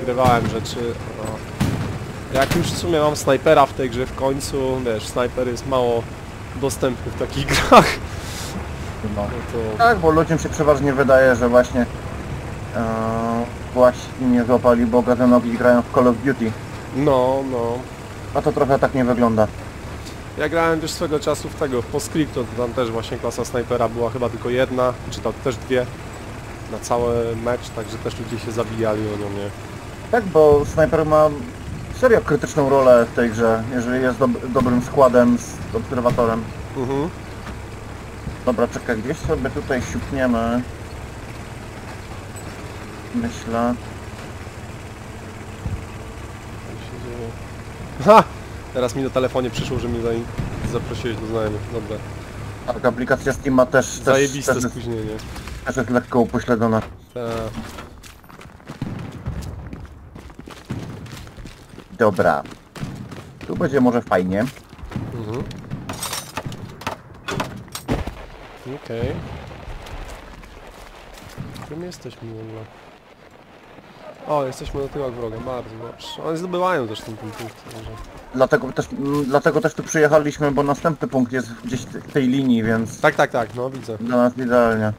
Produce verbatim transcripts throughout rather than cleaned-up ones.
nagrywałem rzeczy. No. Jak już w sumie mam snajpera w tej grze w końcu, wiesz, snajper jest mało dostępny w takich grach. No. No to... Tak, bo ludziom się przeważnie wydaje, że właśnie e, właśnie nie złapali Boga za nogi i grają w Call of Duty. No, no. A to trochę tak nie wygląda. Ja grałem też swego czasu w tego, w Postscriptum, to tam też właśnie klasa snajpera była chyba tylko jedna, czy tam też dwie na cały mecz, także też ludzie się zabijali o nią, nie? Tak, bo snajper ma serio krytyczną rolę w tej grze, jeżeli jest dob dobrym składem z obserwatorem. Mhm. Dobra, czekaj, gdzieś sobie tutaj siupniemy. Myślę. Ha! Teraz mi na telefonie przyszło, że mnie za... zaprosiłeś do znajomych, dobra. Tak, aplikacja Steama też, też, Zajebiste też, jest, spóźnienie. też jest lekko upośledzona. Ta... Dobra. Tu będzie może fajnie. Mhm. Okej. Okay. Gdzie my jesteśmy w ogóle? O, jesteśmy na tyłach wroga, bardzo dobrze. Oni zdobywają zresztą ten punkt. Także... Dlatego też, m, dlatego też tu przyjechaliśmy, bo następny punkt jest gdzieś w tej linii, więc Tak, tak, tak, no widzę. dla nas idealnie.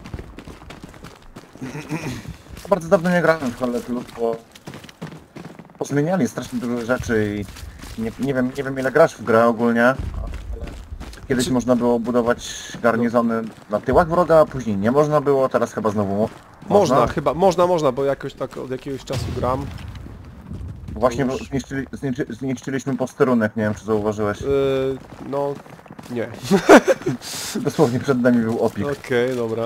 Bardzo dawno nie grałem w Call of Duty, bo pozmieniali strasznie dużo rzeczy i nie, nie wiem, nie wiem ile grasz w grę ogólnie, ale kiedyś Czy... można było budować garnizony na tyłach wroga, a później nie można było, teraz chyba znowu mo Można, można. chyba, można, można, bo jakoś tak od jakiegoś czasu gram. Właśnie Już... zniszczyli, zniszczy, zniszczyliśmy posterunek, nie wiem czy zauważyłeś. Yy, no, nie. Dosłownie przed nami był opik. Okej, okay, dobra.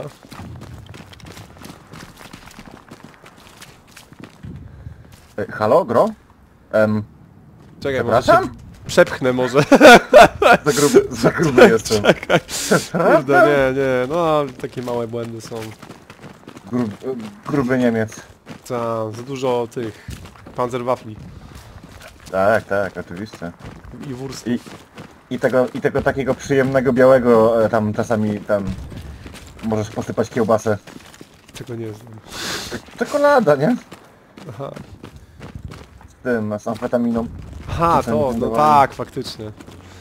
E, Halo, gro? Um, Czekaj, może się przepchnę może. za gruby, za gruby jestem. Czekaj. Kurde, nie, nie, no takie małe błędy są. Grub, gruby Niemiec. Ta, za dużo tych panzerwaffli Tak, tak, oczywiście. i wurst. I, i, tego, I tego takiego przyjemnego białego e, tam czasami tam możesz posypać kiełbasę. Tego nie znam. Czekolada, nie? Aha. Z tym, z amfetaminą. Aha, Czasem to, no wyglądało- tak, faktycznie.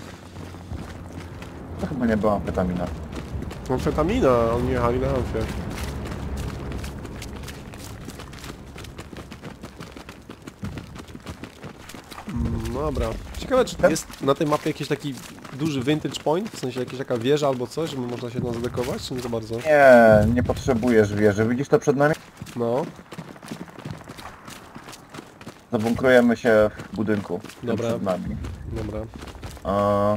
To chyba nie była amfetamina. Amfetamina, oni jechali na amfie. Mm, dobra. Ciekawe, czy jest na tej mapie jakiś taki duży vintage point? W sensie jakaś taka wieża albo coś, żeby można się tam zadekować, czy nie za bardzo? Nie, nie potrzebujesz wieży. Widzisz to przed nami? No, Zabunkrujemy się w budynku. tym Dobra. Przed nami. dobra. A...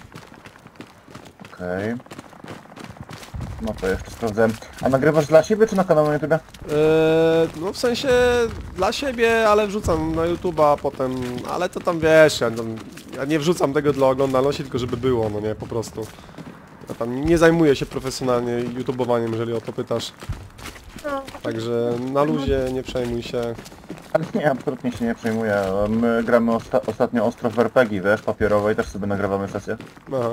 Okej. Okay. No to jeszcze sprawdzę. A nagrywasz dla siebie czy na kanał na YouTube? Eee, no w sensie dla siebie, ale wrzucam na YouTube'a potem, ale to tam wiesz, ja, tam, ja nie wrzucam tego dla oglądalności, tylko żeby było, no nie, po prostu. Ja tam nie zajmuję się profesjonalnie YouTubeowaniem, jeżeli o to pytasz. Także na luzie, nie przejmuj się. Ale nie, absolutnie się nie przejmuję. My gramy osta ostatnio ostro w er pe gie, wiesz, papierowej, też sobie nagrywamy sesję. Aha.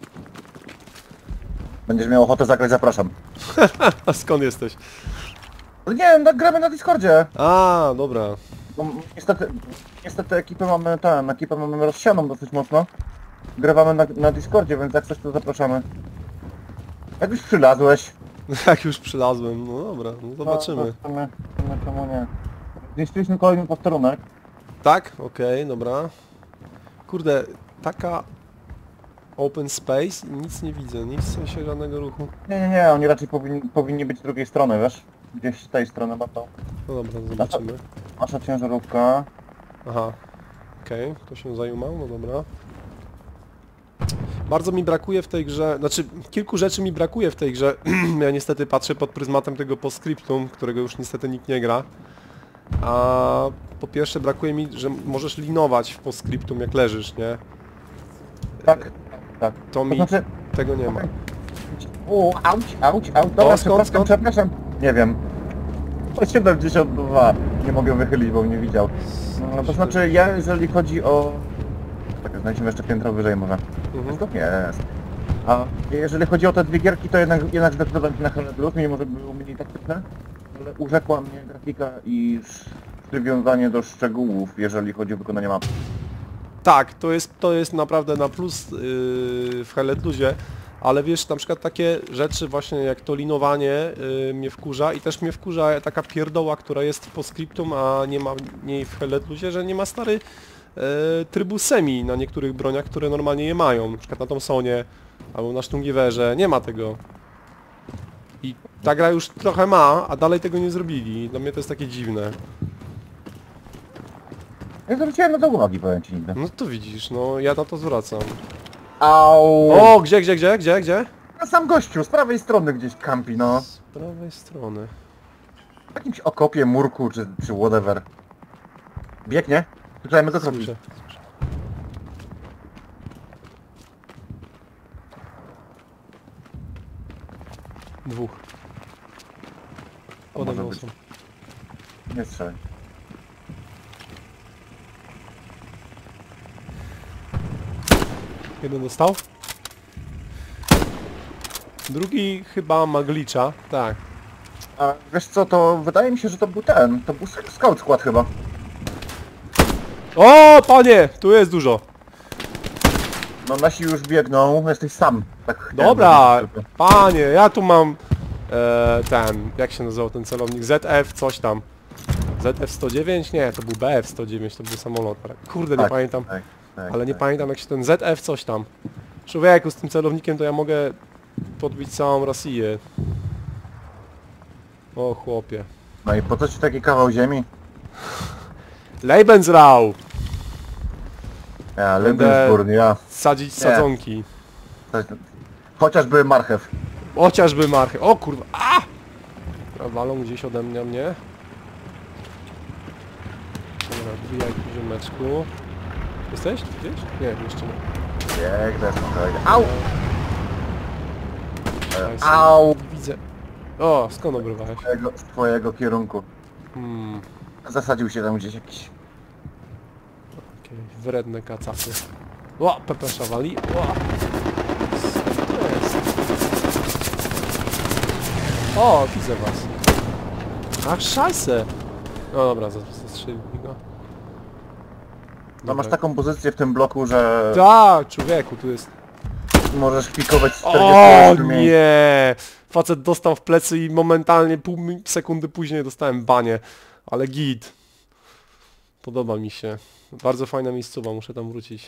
Będziesz miał ochotę zagrać, zapraszam. A skąd jesteś? Ale nie, no, gramy na Discordzie. A, dobra. Bo niestety, niestety ekipę mamy ten, ekipę mamy rozsianą dosyć mocno. Grywamy na, na Discordzie, więc jak coś to zapraszamy. Jak już przylazłeś. Jak już przylazłem, no dobra, no zobaczymy. No, to w sumie, w sumie czemu nie. Zniszczyliśmy kolejny posterunek. Tak? Okej, dobra. Kurde, taka open space i nic nie widzę, nic w sensie żadnego ruchu. Nie, nie, nie, oni raczej powinni, powinni być z drugiej strony, wiesz? Gdzieś z tej strony będą. No dobra, zobaczymy. Nasza ciężarówka. Aha, okej, okay. To się zajumał, no dobra. Bardzo mi brakuje w tej grze, znaczy kilku rzeczy mi brakuje w tej grze. Ja niestety patrzę pod pryzmatem tego postscriptum, którego już niestety nikt nie gra. A po pierwsze brakuje mi, że możesz linować w postscriptum jak leżysz, nie? Tak, tak. To mi znaczy... tego nie ma. U, auć, auć, auć. Dobra, O, skąd, przepraszam, skąd? przepraszam. Nie wiem. siedemdziesiąt dwa. Nie mogę wychylić, bo mnie widział. No, to znaczy ja, jeżeli chodzi o... Tak, znajdziemy jeszcze piętro wyżej może. Mhm. To jest. A jeżeli chodzi o te dwie gierki, to jednak, jednak zdecydowanie na Hell Blues, mimo że było mniej taktyczne. Ale urzekła mnie grafika i przywiązanie do szczegółów, jeżeli chodzi o wykonanie mapy. Tak, to jest, to jest naprawdę na plus yy, w Helletluzie, ale wiesz, na przykład takie rzeczy właśnie jak to linowanie yy, mnie wkurza i też mnie wkurza taka pierdoła, która jest w Postscriptum, a nie ma niej w Helletluzie, że nie ma stary yy, trybu semi na niektórych broniach, które normalnie je mają, na przykład na Thompsonie albo na Stungiverze, nie ma tego. I ta gra już trochę ma, a dalej tego nie zrobili. Dla mnie to jest takie dziwne. Nie zwróciłem na to uwagi, powiem ci nigdy. No to widzisz, no ja na to zwracam. Au! O, gdzie, gdzie, gdzie, gdzie, gdzie? Na sam gościu, z prawej strony gdzieś kampi, no. Z prawej strony. W jakimś okopie, murku, czy, czy whatever. Biegnie? Słyszałem go kroki. Słyszę. Dwóch. To Pode może mną być. są. Nie strzelaj. Jeden dostał. Drugi chyba ma glitcha, tak. A wiesz co, to wydaje mi się, że to był ten, to był scout skład chyba. O, panie! Tu jest dużo. No nasi już biegną, jesteś sam. Tak. Dobra, nie wiem, panie, ja tu mam e, ten, jak się nazywał ten celownik? Z F coś tam. Z F sto dziewięć? Nie, to był B F sto dziewięć, to był samolot. Kurde, nie Tak, pamiętam. tak, tak, Ale nie tak. pamiętam jak się ten Z F coś tam. Człowieku, z tym celownikiem to ja mogę podbić całą Rosję. O chłopie. No i po co ci taki kawał ziemi? Lebensrau! Ja, Będę- Lebensburg, ja. Sadzić sadzonki. Chociażby marchew. Chociażby marchew. O kurwa. A! A walą gdzieś ode mnie mnie. Dobra, wbijaj tu ziomeczku. Jesteś? Gdzieś? Nie, jeszcze nie. Biegnę spokojnie. Au! Daj sobie. Au! Widzę. O, skąd obrywałeś? Z twojego, z twojego kierunku. Hmm, Zasadził się tam gdzieś jakiś... okej, wredne kacapy. O, pepesza wali. O! Co to jest? O, widzę was. Ach, szajse! No dobra, zastrzelili go. No masz taką pozycję w tym bloku, że Tak, człowieku, tu jest... możesz pikować z O czterdziestu miejsc. nie! Facet dostał w plecy i momentalnie pół mi- sekundy później dostałem banie. Ale git. Podoba mi się. Bardzo fajna miejscowa, muszę tam wrócić.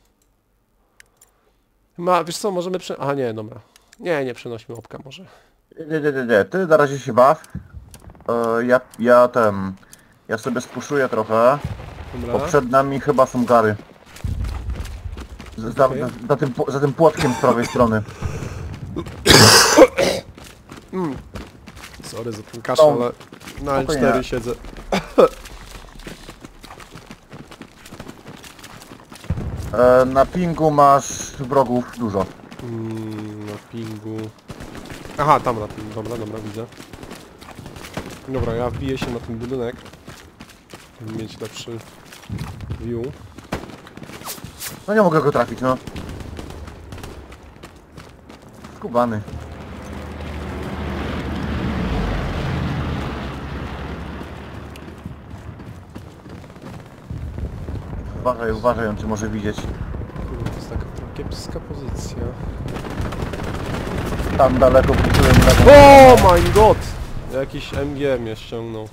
Ma, wiesz co, możemy prze... A nie, dobra. Nie, nie przenośmy łapka może. Nie, nie, nie, nie, ty na razie się baw. E, ja, ja ten... Ja sobie spuszuję trochę, Dobra. bo przed nami chyba są gary. Z- Za, Okej. za, za, tym, pł- za tym płotkiem z prawej strony. Sorry za ten kaszel, O, ale na L spokojnie. cztery siedzę. E, na pingu masz wrogów dużo. Mm, na pingu... Aha, tam na pingu. Dobra, dobra, widzę. Dobra, ja wbiję się na ten budynek. Żeby mieć lepszy view. No nie mogę go trafić, no. Skubany. Uważaj, uważaj, on cię może widzieć. Kurde, to jest taka kiepska pozycja. Tam daleko puszczyłem lewą. O my god! Jakiś M G mnie ściągnął.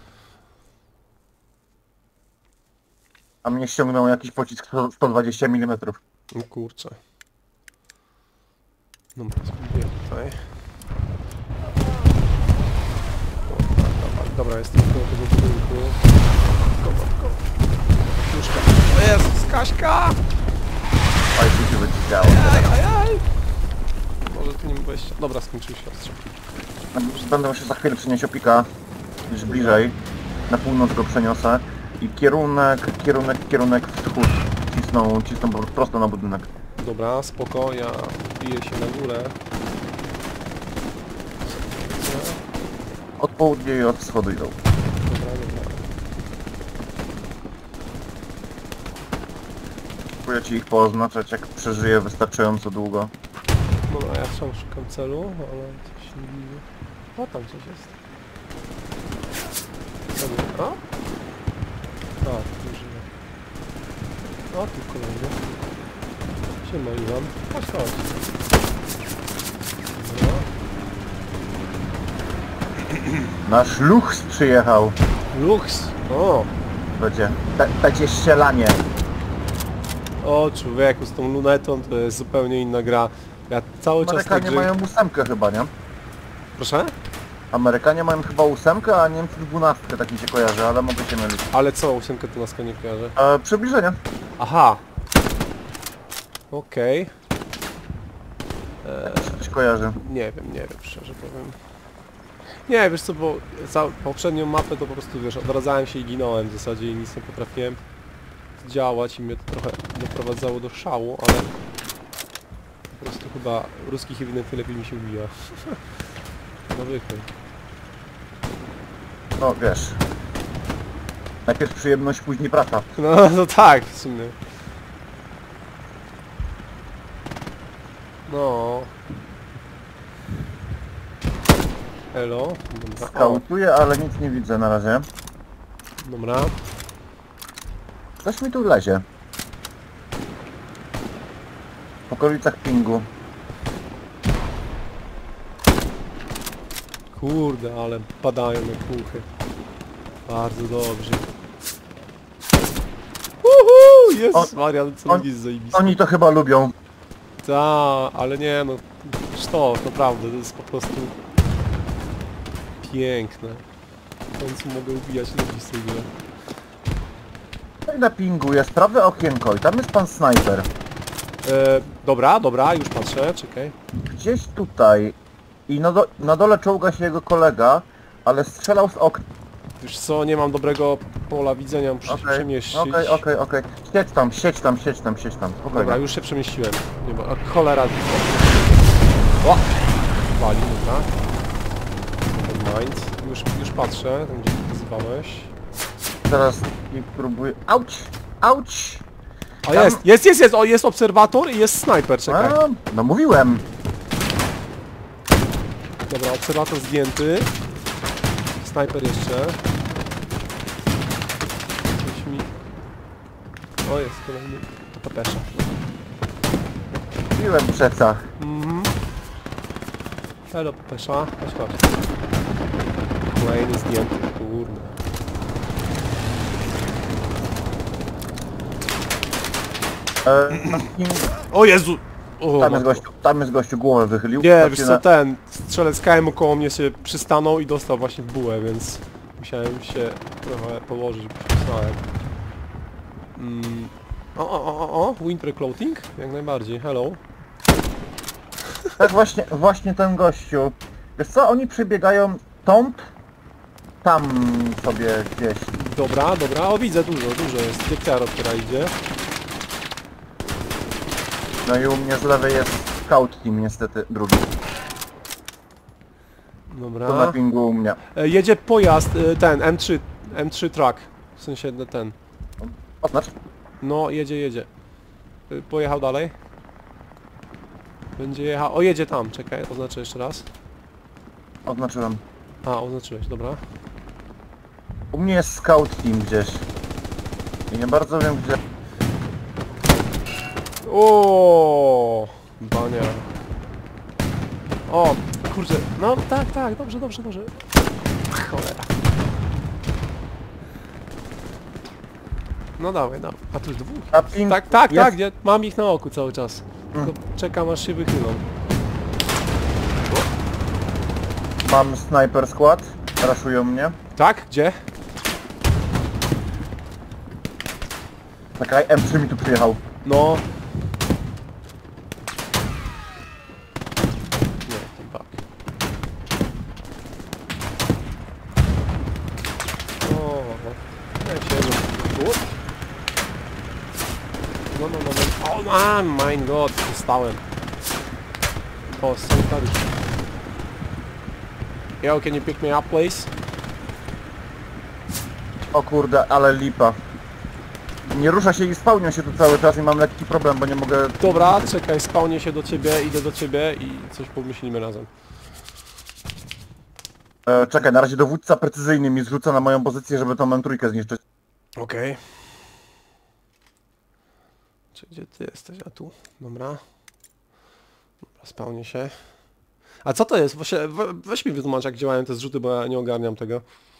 A mnie ściągnął jakiś pocisk sto- sto dwadzieścia milimetrów. No kurczę. Dobra, spróbuję tutaj. Dobra, dobra, jestem koło tego budynku. Go, go, go. Puszka. Jezus, Kaśka! Oj, tu się wyciskało. Aj, aj, aj! Może tu nie mam wejścia. Dobra, skończył się ostrzał. Będę się za chwilę przenieść opika. Już bliżej. Na północ go przeniosę. I kierunek, kierunek, kierunek wschód. Cisną, cisną po- prosto na budynek. Dobra, spoko, ja wbiję się na górę. Od południa i od wschodu idą. Dobra, dobra. Próbuję ci ich pooznaczać, jak przeżyję wystarczająco długo. Dobra, ja wciąż szukam celu, ale coś nie widzę. O, tam coś jest. Dobra, a? O, tu kolejny. Siema Iwan. Chodź, chodź. Dobra. Nasz Luchs przyjechał. Lux! O! Będzie, be, będzie ścielanie. O człowieku, z tą lunetą to jest zupełnie inna gra. Ja cały czas tak Amerykanie gry... mają ósemkę chyba, nie? Proszę? Amerykanie mają chyba ósemkę, a Niemcy dwunastkę, tak mi się kojarzy, ale mogę się mylić. Ale co, ósemkę to nas nie kojarzy? E, przybliżenie. Aha! Okej. Coś kojarzy. Nie wiem, nie wiem, szczerze powiem. Nie, wiesz co, bo za poprzednią mapę to po prostu, wiesz, odradzałem się i ginąłem w zasadzie i nic nie potrafiłem działać i mnie to trochę doprowadzało do szału, ale po prostu chyba ruskich jedynych lepiej mi się ubija. Nawykły. No wiesz. Najpierw przyjemność, później praca. No, no tak, w sumie. No. Elo. Dobra. O, Skautuję, ale nic nie widzę na razie. dobra. Coś mi tu lezie. W okolicach pingu. Kurde, ale padają na puchy. Bardzo dobrze. Uhu! Jezus O- Maria, co on- jest zajebiste. Oni to chyba lubią. Ta, ale nie no. Sztos, naprawdę, to jest po prostu piękne. W końcu mogę ubijać ludzi z tej gry. No i na pingu jest prawe okienko i tam jest pan snajper. E, dobra, dobra, już patrzę, czekaj. Gdzieś tutaj. I na, do, na dole czołga się jego kolega, ale strzelał z okna. Już co, nie mam dobrego pola widzenia, muszę się Okej, przemieścić. okej, okej, okej. Siedź tam, siedź tam, siedź tam, siedź tam. Dobra, Spokojnie. już się przemieściłem. Nie ma, a cholera. O! Wali, dobra. Mind. Już, już patrzę, tam gdzie pokazywałeś. Teraz i próbuję... Auć! Auć! A Tam- jest, jest, jest, jest, o, jest obserwator i jest snajper, czekaj. A, no mówiłem. Dobra, obserwator zdjęty. Snajper jeszcze. Coś mi... O, jest kolejny. To pesza. Mówiłem przeca. Mhm. Hello, pesza. Chodź, chodź. Kolejny zdjęty, kurde. E, na pingu... O Jezu! O, Tam jest matko. gościu, tam jest gościu, głowę wychylił. Nie, Patrzcie wiesz co, na- ten strzelec K M koło mnie się przystanął i dostał właśnie w bułę, więc musiałem się trochę położyć, bo się wstałem. Mm. O, o, o, o, o, winter clothing? Jak najbardziej, hello. Tak właśnie, właśnie ten gościu. Wiesz co, oni przebiegają stąd, tam sobie gdzieś. Dobra, dobra, o widzę, dużo, dużo jest, dziewczyna, która idzie. No i u mnie z lewej jest scout team niestety drugi. To na Dobra. pingu u mnie. E, jedzie pojazd, e, ten, M trzy, M trzy truck, w sensie ten. Oznacz? No, jedzie, jedzie. E, pojechał dalej. Będzie jechał, o jedzie tam, czekaj, oznaczę jeszcze raz. Oznaczyłem. A, oznaczyłeś, dobra. U mnie jest scout team gdzieś. I nie bardzo wiem gdzie. O, bania. O, kurczę, no tak, tak, dobrze, dobrze, dobrze. Cholera. No dawaj, dawaj. A tu już dwóch. Na ping... Tak, tak, jest. tak, gdzie? Mam ich na oku cały czas. Mm. Tylko czekam aż się wychylą. Mam sniper skład. Raszują mnie. Tak? Gdzie? Czekaj, M trzy mi tu przyjechał. No. Nie, ten bak. O, ja się o. No, no, no, no. O, man, my god, dostałem. O, sanitariusz. Yo, can you pick me up, please? O kurde, ale lipa. Nie rusza się i spełnią się tu cały czas i mam lekki problem, bo nie mogę... Dobra, czekaj, spawnię się do ciebie, idę do ciebie i coś pomyślimy razem. E, czekaj, na razie dowódca precyzyjny mi zrzuca na moją pozycję, żeby tą M trzy zniszczyć. Okej. Czy gdzie ty jesteś? A tu. Dobra. Dobra, spełnię się. A co to jest? Właśnie, we, weź mi wytłumacz, jak działają te zrzuty, bo ja nie ogarniam tego.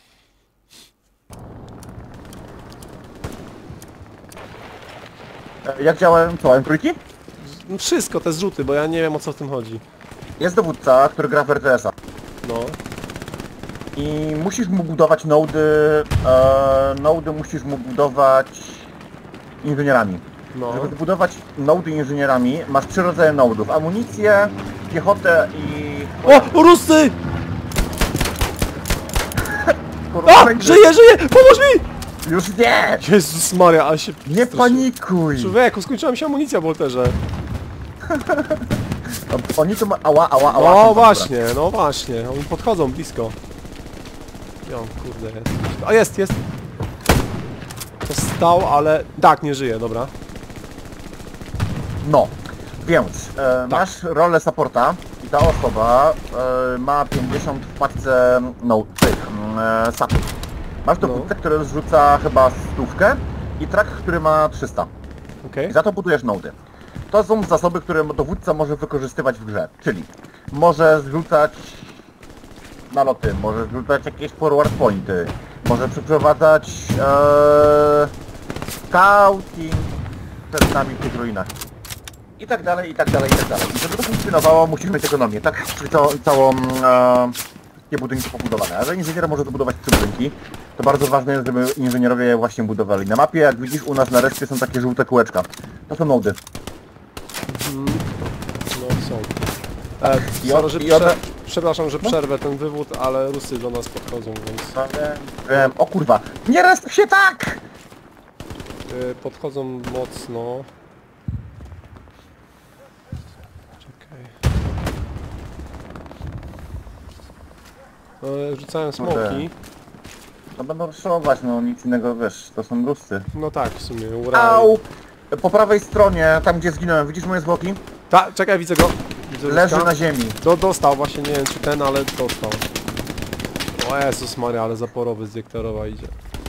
E, Jak działają, co, M trójki? No wszystko, te zrzuty, bo ja nie wiem, o co w tym chodzi. Jest dowódca, który gra w R T S-a. No. I musisz mu budować nody, e, nody musisz mu budować inżynierami. No. Żeby zbudować nody inżynierami, masz trzy rodzaje nodów. Amunicję, piechotę i... O! Ruscy! Kurwa, A! będzie- Żyje, żyje! Pomóż mi! Już nie! Jezus Maria, ale się... Nie straszyłem. panikuj! Człowieku, skończyła mi się amunicja w Wolterze. Oni tu ma... Ała, ała, ała. No są właśnie, no właśnie. Oni podchodzą blisko. Ja, kurde, jest. A jest, jest. To stał, ale... Tak, nie żyje, dobra. No, więc e, masz rolę supporta i ta osoba e, ma pięćdziesiąt w paczce no, tych e, sapów. Masz dowódcę, No. który zrzuca chyba stówkę i track, który ma trzysta. Okej. I za to budujesz nody. To są zasoby, które dowódca może wykorzystywać w grze, czyli może zrzucać naloty, może zrzucać jakieś forward pointy, może przeprowadzać e, scouting przed nami w tych ruinach. I tak dalej, i tak dalej, i tak dalej. I żeby to funkcjonowało, musimy mieć ekonomię, tak? Czyli całą, całą e, wszystkie budynki pobudowane. A że inżynier może zbudować trzy budynki, to bardzo ważne jest, żeby inżynierowie je właśnie budowali. Na mapie, jak widzisz, u nas na reszcie są takie żółte kółeczka. To są nody. No są. E, I sorry, on- że i prze... one- Przepraszam, że przerwę ten wywód, ale Rusy do nas podchodzą, więc... Wiem, o kurwa, nie resp się tak! E, podchodzą mocno. Czekaj. E, rzucałem smoki. No będą ruszować, no nic innego, wiesz, to są Ruscy. No tak, w sumie, uraj. Au! Po prawej stronie, tam gdzie zginąłem, widzisz moje zwłoki? Ta, czekaj, widzę go. Widzę Leży Ruska. na ziemi. Do, dostał, właśnie nie wiem czy ten, ale dostał. O Jezus Maria, ale zaporowy z Jektorowa idzie.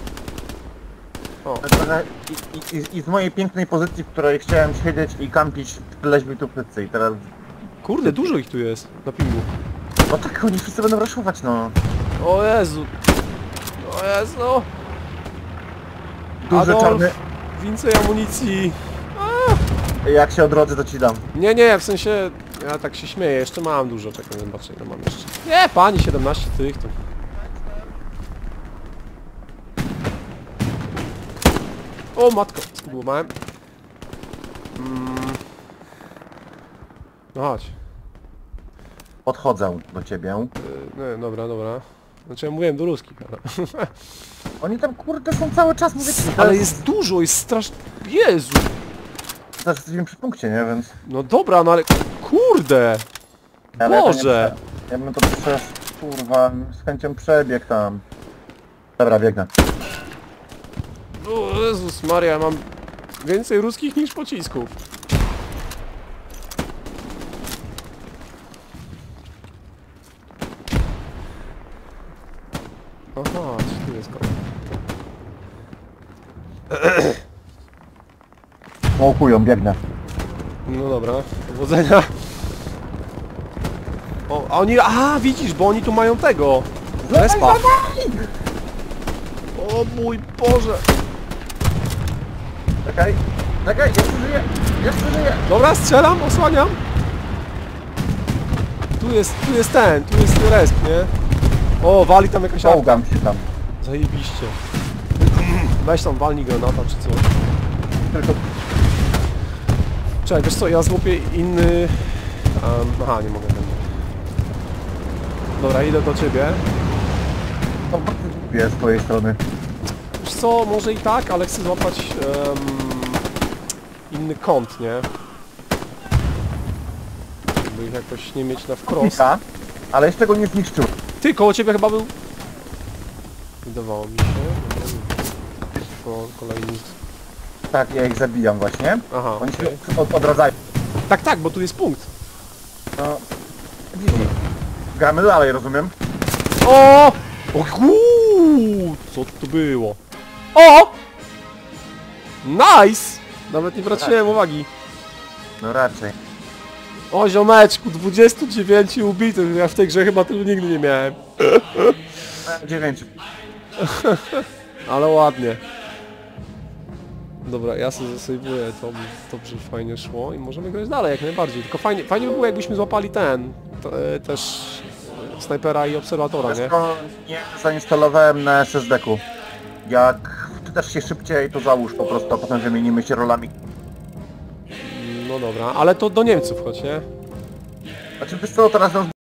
O, Trochę I, i, I z mojej pięknej pozycji, w której chciałem siedzieć i kampić, leźli tu wszyscy i teraz... kurde, dużo ich tu jest, na pingu. No tak, oni wszyscy będą raszować, no. O Jezu. O Jezu. Duży, Adolf. czarny... Więcej amunicji. Jak się odrodzę, to ci dam. Nie, nie, w sensie, ja tak się śmieję, jeszcze mam dużo, czekaj, zobaczę ile mam jeszcze. Nie, pani, siedemnaście tych to... O matko, zgubowałem. Mm. No chodź. Podchodzę do ciebie. Yy, nie, dobra, dobra. Znaczy ja mówiłem do ruskich, ale... Oni tam, kurde, są cały czas, mówię ci. ale jest dużo, jest strasznie... Jezu! Też jesteśmy przy punkcie, nie, więc... No dobra, no ale... Kurde! Ale ja to nie Boże! prze- Ja bym to przez... kurwa, z chęcią przebiegł tam. Dobra, biegnę. O Jezus Maria, mam więcej ruskich niż pocisków. Aha, czy tu jest kolej? Smokują, biegnę. No dobra, powodzenia. O, a oni... A, widzisz, bo oni tu mają tego. Respa. O mój Boże. Czekaj, czekaj, jeszcze żyję, jeszcze żyję. Dobra, strzelam, osłaniam. Tu jest, tu jest ten, tu jest resp, nie? O, wali tam jakaś arka. Czołgam się tam. Zajebiście. Weź tam, walnij granata czy coś. Tylko Czekaj, wiesz co, ja złapię inny... Um, aha, nie mogę ten. Dobra, idę do ciebie. to bardzo głupie z twojej strony. Wiesz co, może i tak, ale chcę złapać em, inny kąt, nie? Żeby ich jakoś nie mieć na wprost. Kosmika, ale jeszcze go nie zniszczył. Ty, koło ciebie chyba był... Wydawało mi się. O, kolejny... Tak, ja ich zabijam właśnie. Aha, Oni się okej. od, odradzają. Tak, tak, bo tu jest punkt. No, easy. Gramy dalej, rozumiem? O! O kuu! Co to było? O! Nice! Nawet nie zwróciłem uwagi. No raczej. O ziomeczku, dwudziestu dziewięciu ubitych, ja w tej grze chyba tylu nigdy nie miałem. dziewięć. Ale ładnie. Dobra, ja sobie zasejwuję, to dobrze, fajnie szło i możemy grać dalej jak najbardziej. Tylko fajnie, fajnie by było, jakbyśmy złapali ten, te, też snajpera i obserwatora, nie? Tylko nie zainstalowałem na S S D-ku. Jak wczytasz się szybciej, to załóż po prostu, a potem wymienimy się rolami. No dobra, ale to do Niemców chodź, nie? Znaczy wiesz co, teraz